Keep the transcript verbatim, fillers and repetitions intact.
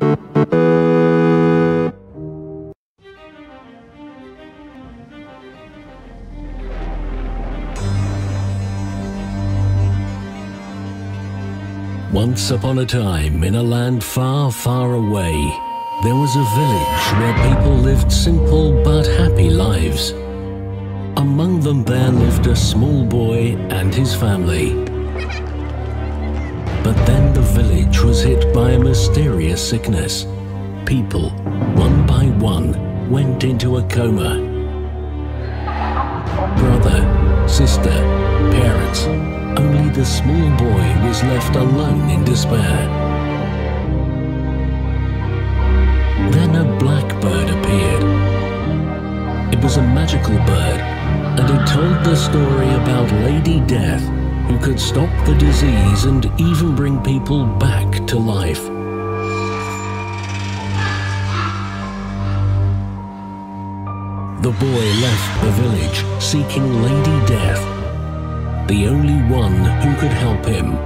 Once upon a time, in a land far, far away, there was a village where people lived simple but happy lives. Among them there lived a small boy and his family. But then the village was hit by a mysterious sickness. People, one by one, went into a coma. Brother, sister, parents, only the small boy was left alone in despair. Then a blackbird appeared. It was a magical bird, and it told the story about Lady Death, who could stop the disease and even bring people back to life. The boy left the village seeking Lady Death, the only one who could help him.